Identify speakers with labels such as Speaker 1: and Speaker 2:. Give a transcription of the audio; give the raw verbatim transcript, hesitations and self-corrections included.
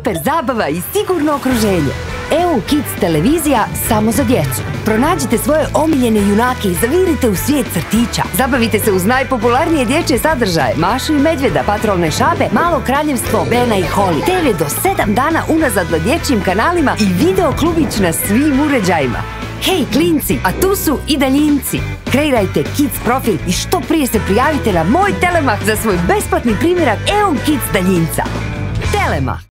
Speaker 1: super zabava i sigurno okruženje. Eon Kids televizija samo za djecu. Pronađite svoje omiljene junake i zavirite u svijet crtića. Zabavite se uz najpopularnije dječje sadržaje: Mašu i Medvjeda, Patrolne šabe, Malo kraljevstvo Bena i Holly, te ve do sedam dana unazad na dječjim kanalima i video klubić na svim uređajima. Hej klinci, a tu su i daljinci. Kreirajte Kids profil i što prije se prijavite na moj Telemah za svoj besplatni primjerak Eon Kids daljinca. Telemah.